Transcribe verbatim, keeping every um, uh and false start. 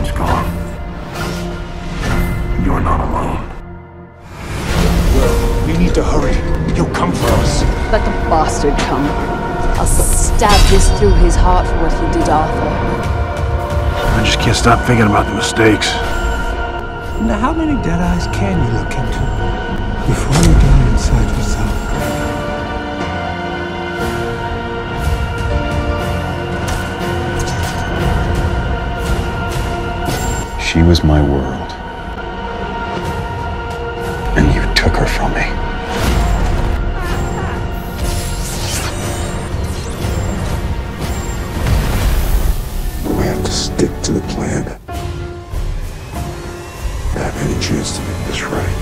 mom's gone. You're not alone. Well, we need to hurry. He'll come for us. Let the bastard come. I'll stab this through his heart for what he did, Arthur. I just can't stop thinking about the mistakes. Now, how many dead eyes can you look into before you die inside yourself? She was my world, and you took her from me. We have to stick to the plan. Have any chance to make this right.